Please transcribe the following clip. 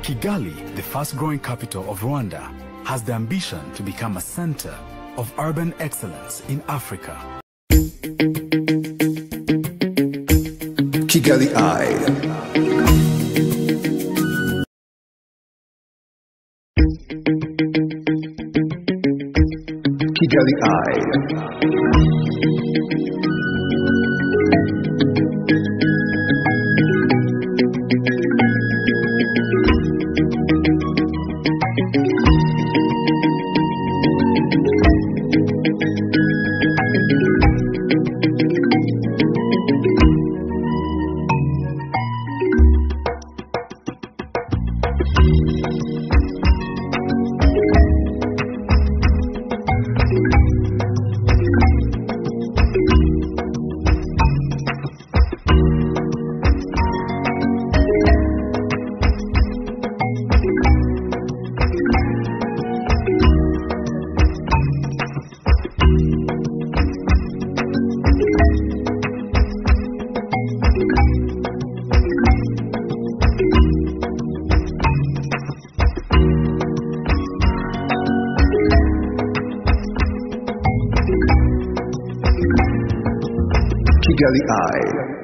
Kigali, the fast-growing capital of Rwanda, has the ambition to become a center of urban excellence in Africa. Kigali Eye. Kigali Eye. Kigali Eye.